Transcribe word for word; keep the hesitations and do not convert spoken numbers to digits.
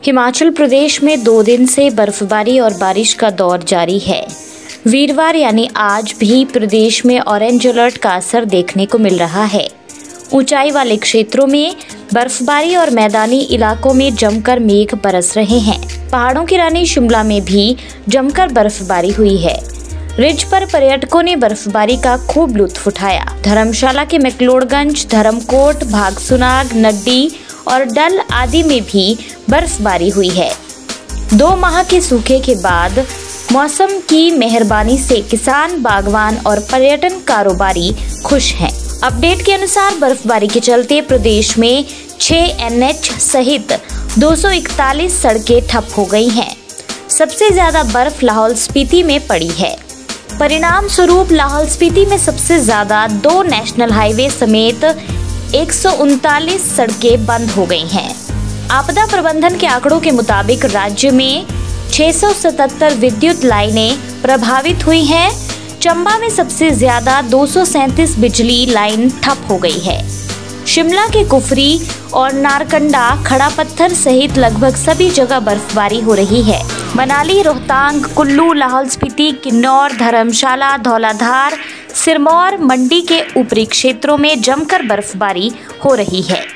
हिमाचल प्रदेश में दो दिन से बर्फबारी और बारिश का दौर जारी है। वीरवार यानी आज भी प्रदेश में ऑरेंज अलर्ट का असर देखने को मिल रहा है। ऊंचाई वाले क्षेत्रों में बर्फबारी और मैदानी इलाकों में जमकर मेघ बरस रहे हैं। पहाड़ों की रानी शिमला में भी जमकर बर्फबारी हुई है। रिज पर पर्यटकों ने बर्फबारी का खूब लुत्फ उठाया। धर्मशाला के मैक्लोडगंज, धर्मकोट, भागसुनाग, नड्डी और डल आदि में भी बर्फबारी हुई है। दो माह के सूखे के बाद मौसम की मेहरबानी से किसान, बागवान और पर्यटन कारोबारी खुश हैं। अपडेट के अनुसार बर्फबारी के चलते प्रदेश में छह एन एच सहित दो सौ इकतालीस सड़कें ठप हो गई हैं। सबसे ज्यादा बर्फ लाहौल स्पीति में पड़ी है। परिणाम स्वरूप लाहौल स्पीति में सबसे ज्यादा दो नेशनल हाईवे समेत एक सौ उनतालीस सड़कें बंद हो गई हैं। आपदा प्रबंधन के आंकड़ों के मुताबिक राज्य में छह सौ सतहत्तर विद्युत लाइनें प्रभावित हुई हैं। चंबा में सबसे ज्यादा दो सौ सैंतीस बिजली लाइन ठप हो गई है। शिमला के कुफरी और नारकंडा, खड़ा पत्थर सहित लगभग सभी जगह बर्फबारी हो रही है। मनाली, रोहतांग, कुल्लू, लाहौल स्पीति, किन्नौर, धर्मशाला, धौलाधार, सिरमौर, मंडी के ऊपरी क्षेत्रों में जमकर बर्फबारी हो रही है।